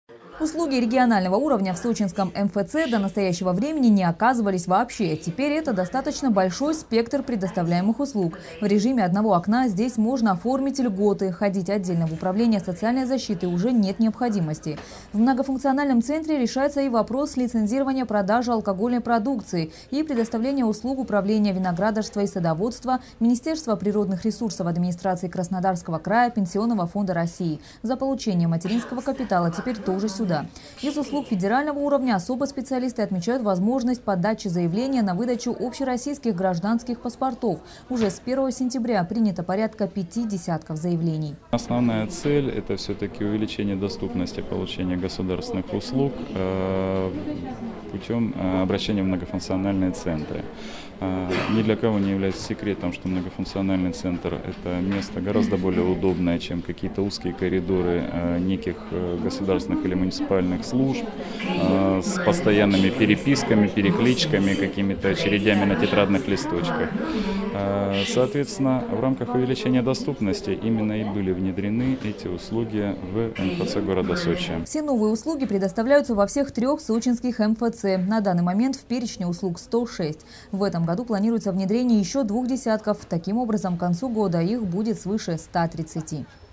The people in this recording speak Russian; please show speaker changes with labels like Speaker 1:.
Speaker 1: Услуги регионального уровня в сочинском МФЦ до настоящего времени не оказывались вообще. Теперь это достаточно большой спектр предоставляемых услуг. В режиме одного окна здесь можно оформить льготы. Ходить отдельно в управление социальной защиты уже нет необходимости. В многофункциональном центре решается и вопрос лицензирования продажи алкогольной продукции и предоставления услуг управления виноградарства и садоводства, Министерства природных ресурсов администрации Краснодарского края, Пенсионного фонда России. За получение материнского капитала теперь тоже сюда. Из услуг федерального уровня особо специалисты отмечают возможность подачи заявления на выдачу общероссийских гражданских паспортов. Уже с 1 сентября принято порядка 50 заявлений.
Speaker 2: Основная цель – это все-таки увеличение доступности получения государственных услуг путем обращения в многофункциональные центры. Ни для кого не является секретом, что многофункциональный центр – это место гораздо более удобное, чем какие-то узкие коридоры неких государственных или муниципальных служб с постоянными переписками, перекличками, какими-то очередями на тетрадных листочках. Соответственно, в рамках увеличения доступности именно и были внедрены эти услуги в МФЦ города Сочи.
Speaker 1: Все новые услуги предоставляются во всех 3 сочинских МФЦ. На данный момент в перечне услуг 106. В этом году планируется внедрение еще 2 десятков. Таким образом, к концу года их будет свыше 130.